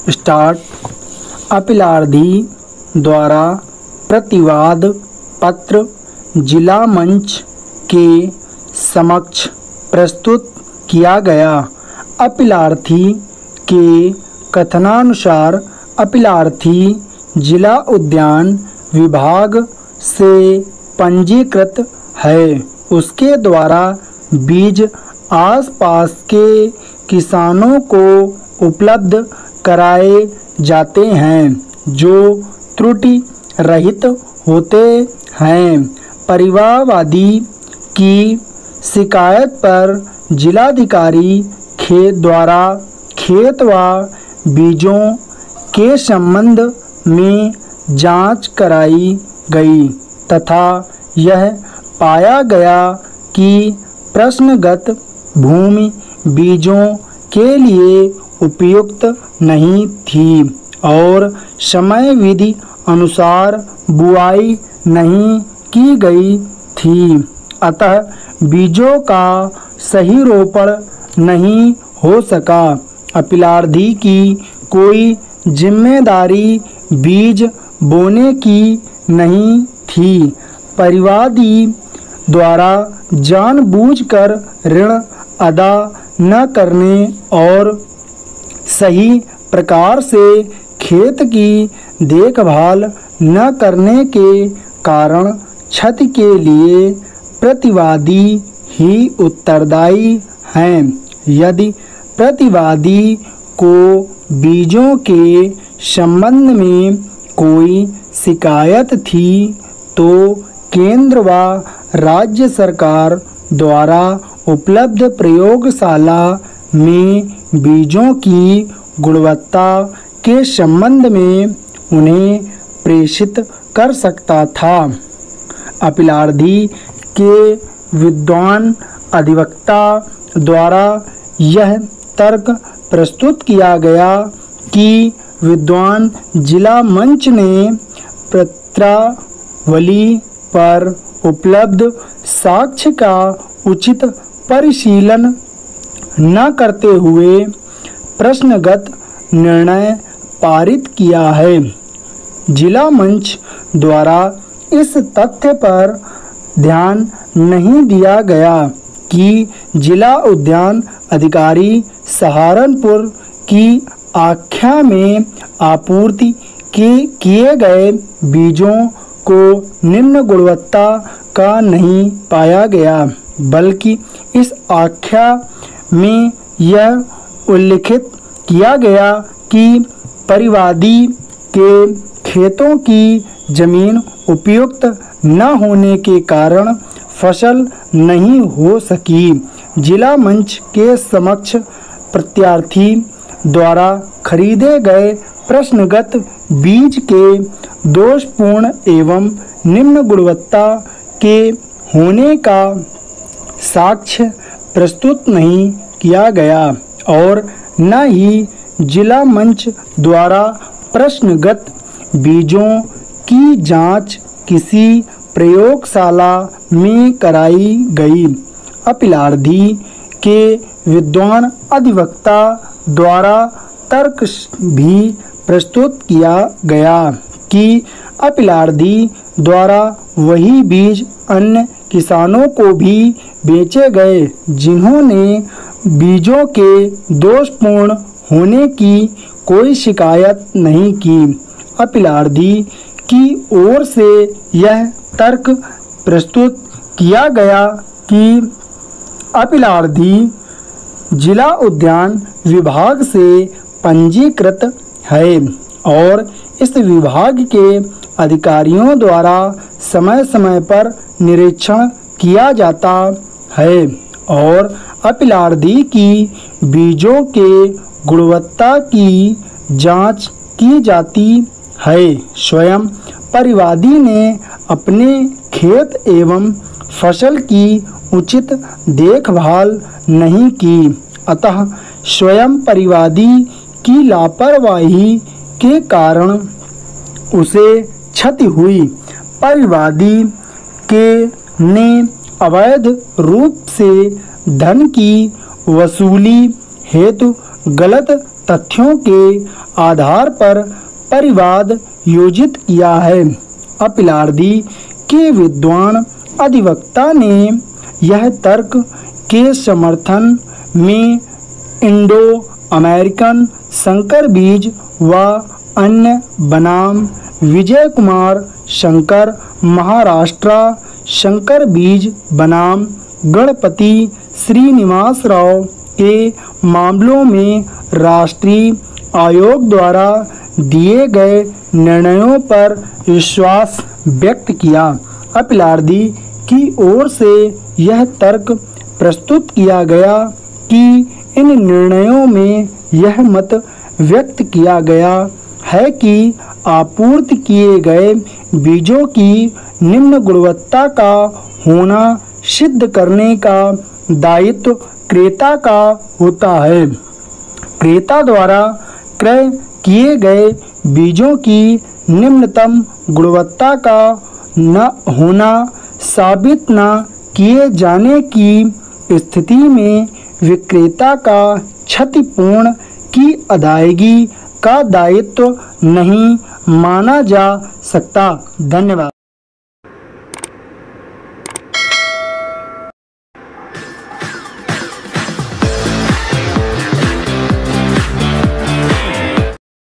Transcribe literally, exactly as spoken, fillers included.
Start. अपीलार्थी द्वारा प्रतिवाद पत्र जिला मंच के समक्ष प्रस्तुत किया गया। अपीलार्थी के कथनानुसार अपीलार्थी जिला उद्यान विभाग से पंजीकृत है। उसके द्वारा बीज आसपास के किसानों को उपलब्ध कराए जाते हैं जो त्रुटि रहित होते हैं। परिवारवादी की शिकायत पर जिलाधिकारी खेत द्वारा खेत व बीजों के संबंध में जांच कराई गई तथा यह पाया गया कि प्रश्नगत भूमि बीजों के लिए उपयुक्त नहीं थी और समय विधि अनुसार बुआई नहीं की गई थी, अतः बीजों का सही रोपण नहीं हो सका। अपीलार्थी की कोई जिम्मेदारी बीज बोने की नहीं थी। परिवादी द्वारा जानबूझकर ऋण अदा न करने और सही प्रकार से खेत की देखभाल न करने के कारण क्षति के लिए प्रतिवादी ही उत्तरदायी हैं। यदि प्रतिवादी को बीजों के संबंध में कोई शिकायत थी तो केंद्र व राज्य सरकार द्वारा उपलब्ध प्रयोगशाला में बीजों की गुणवत्ता के संबंध में उन्हें प्रेषित कर सकता था। अपीलार्थी के विद्वान अधिवक्ता द्वारा यह तर्क प्रस्तुत किया गया कि विद्वान जिला मंच ने पत्रावली पर उपलब्ध साक्ष्य का उचित परिशीलन न करते हुए प्रश्नगत निर्णय पारित किया है। जिला मंच द्वारा इस तथ्य पर ध्यान नहीं दिया गया कि जिला उद्यान अधिकारी सहारनपुर की आख्या में आपूर्ति किए गए बीजों को निम्न गुणवत्ता का नहीं पाया गया, बल्कि इस आख्या में यह उल्लिखित किया गया कि परिवादी के खेतों की जमीन उपयुक्त न होने के कारण फसल नहीं हो सकी। जिला मंच के समक्ष प्रत्यार्थी द्वारा खरीदे गए प्रश्नगत बीज के दोषपूर्ण एवं निम्न गुणवत्ता के होने का साक्ष्य प्रस्तुत नहीं किया गया और न ही जिला मंच द्वारा प्रश्नगत बीजों की जांच किसी प्रयोगशाला में कराई गई। अपीलार्थी के विद्वान अधिवक्ता द्वारा तर्क भी प्रस्तुत किया गया कि अपीलार्थी द्वारा वही बीज अन्य किसानों को भी बेचे गए जिन्होंने बीजों के दोषपूर्ण होने की कोई शिकायत नहीं की। अपीलार्थी की ओर से यह तर्क प्रस्तुत किया गया कि अपीलार्थी जिला उद्यान विभाग से पंजीकृत है और इस विभाग के अधिकारियों द्वारा समय समय पर निरीक्षण किया जाता है और अपीलार्थी की बीजों के गुणवत्ता की जांच की जाती है। स्वयं परिवादी ने अपने खेत एवं फसल की उचित देखभाल नहीं की, अतः स्वयं परिवादी की लापरवाही के कारण उसे क्षति हुई। परिवादी के ने अवैध रूप से धन की वसूली हेतु गलत तथ्यों के आधार पर परिवाद योजित किया है। अपीलार्दी के विद्वान अधिवक्ता ने यह तर्क के समर्थन में इंडो अमेरिकन संकर बीज व अन्य बनाम विजय कुमार शंकर महाराष्ट्र संकर बीज बनाम गणपति श्रीनिवास राव के मामलों में राष्ट्रीय आयोग द्वारा दिए गए निर्णयों पर विश्वास व्यक्त किया। अपीलार्दी की ओर से यह तर्क प्रस्तुत किया गया कि इन निर्णयों में यह मत व्यक्त किया गया है कि आपूर्ति किए गए बीजों की निम्न गुणवत्ता का होना सिद्ध करने का दायित्व क्रेता का होता है। क्रेता द्वारा क्रय किए गए बीजों की निम्नतम गुणवत्ता का न होना साबित न किए जाने की स्थिति में विक्रेता का क्षतिपूर्ण की अदायगी का दायित्व नहीं माना जा सकता। धन्यवाद।